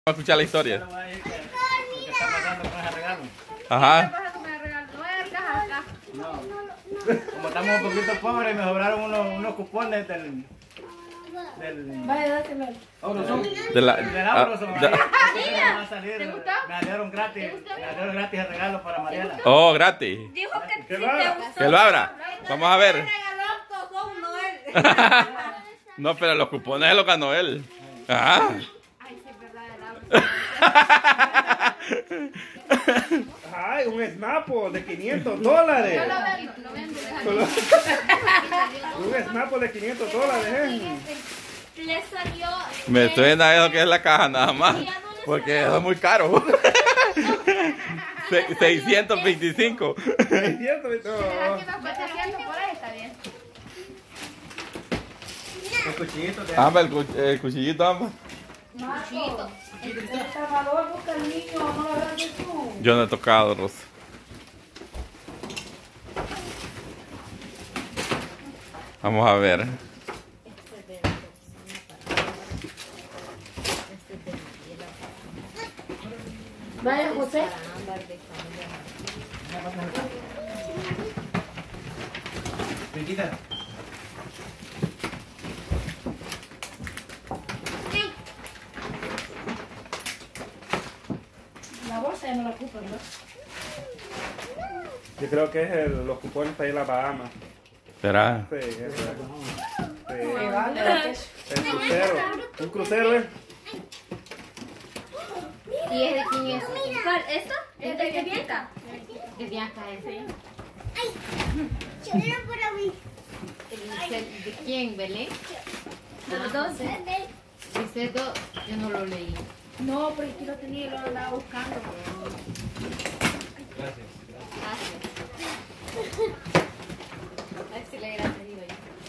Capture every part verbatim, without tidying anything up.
Vamos a escuchar la historia. ¿Qué está pasando con ese regalo? Ajá. ¿Qué pasa con el regalo? No hay caja acá. No. Como estamos un poquito pobres, me sobraron unos, unos cupones del... del... Vaya, dátelo. Auroson. De la, Del ah, Auroson. de- Ahí, entonces me va a salir, ¿Te gustó? Me dieron gratis, me dieron gratis el regalo para Mariela. oh, gratis. Dijo que ¿Qué sí va? te gustó. Que lo abra. Vamos a ver. Regaló todo Noel. No, pero los cupones los ganó él. Ajá. Ay, sí, es verdad, el Auroson. Ay, un Snapple de quinientos dólares. Yo lo vendo, lo vendo, déjalo. Solo- Un Snapple de quinientos dólares, ¿eh? Le salió. Me suena eso que es la caja nada más. Porque eso es muy caro. Se- seiscientos veinticinco. seiscientos, Aquí no. nos cuatrocientos por ahí, está bien. El cuchillito de... Amba, el, cu- el cuchillito, amba. Chiquito. Yo no he tocado, Rosa. Vamos a ver. Vaya, José. Chiquita. La bolsa ya no la ocupa, ¿no? Yo creo que es el, los cupones para ir a las Bahamas. ¿Será? Sí, eso es. Sí. vale. El crucero. Un crucero, ¿eh? ¿Y es de quién es? ¿Cuál? ¿Esta? ¿Es de qué Bianca? De Bianca es. Sí. ¿De de quién, Belén? ¿De los dos? Dice dos. Yo no lo leí. No, pero aquí lo tenía y lo andaba buscando. Gracias. Gracias. Ay, sí, le gracias, digo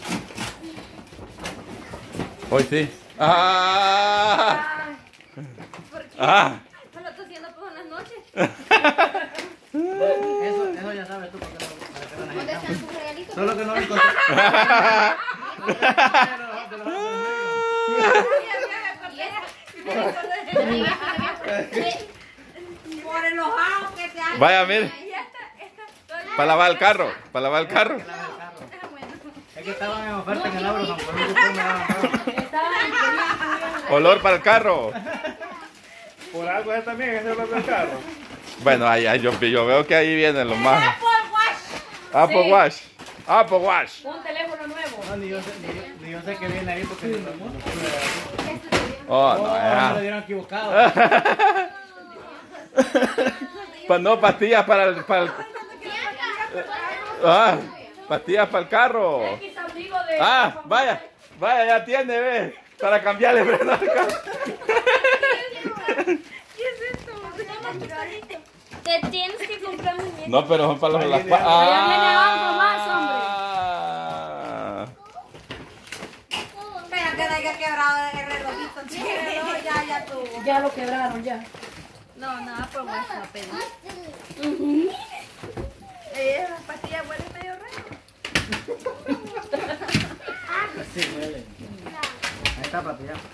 yo. Hoy sí. ¡Ah! ¿Por qué? ¡Ah! ¿Me lo estoy haciendo por unas noches? Eso, eso ya sabes tú porque no, para que no ¿Dónde necesitamos. están tus regalitos? Solo que no lo encontré. Por enojado que te hace. Vaya, mire. Y esta, esta, Para lavar el carro. Para lavar el carro. Es que estaban en oferta en el Auroson, por un cupón me daban todo. Olor para el carro. Por algo es también, ese olor del carro. Bueno, ahí, ahí, yo, yo veo que ahí vienen los más. Apple Watch. Apple Watch. Un teléfono nuevo. No, ni yo sé, ni yo, ni yo sé que viene ahí porque no, no pude ver. Oh, Oh, no, me lo ya. dieron equivocado. Pa- no, pastillas para el. Para el ah, pastillas para el carro. X abrigo de. Ah, vaya, vaya, ya tiene, ve. Para cambiarle freno al carro. ¿Qué es esto? Te tienes que comprar muñecos. No, pero son para los las pa- Allá viene algo más, Ah. Espera que no haya quebrado el relojito. Sí, el reloj ya, ya tuvo. Ya lo quebraron, ya. No, nada, por más no pedí. Eh, las pastillas huelen medio raro. Sí, huele. Ahí está, papi, ya.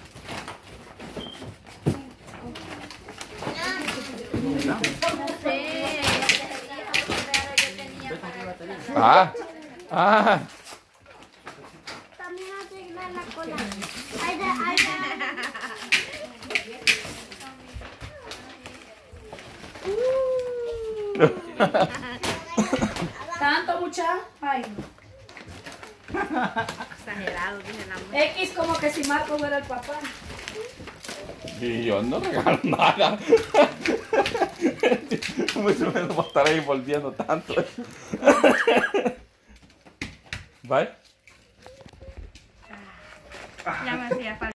No sé. Ah. Ah. También arreglar la cola. ¿Tanto, mucha? Ay, no. Exagerado, dice la mujer. X como que si Marco fuera el papá. Y yo no regalo nada. Mucho menos va a estar ahí volviendo tanto. Bye. Ya me hacía falta.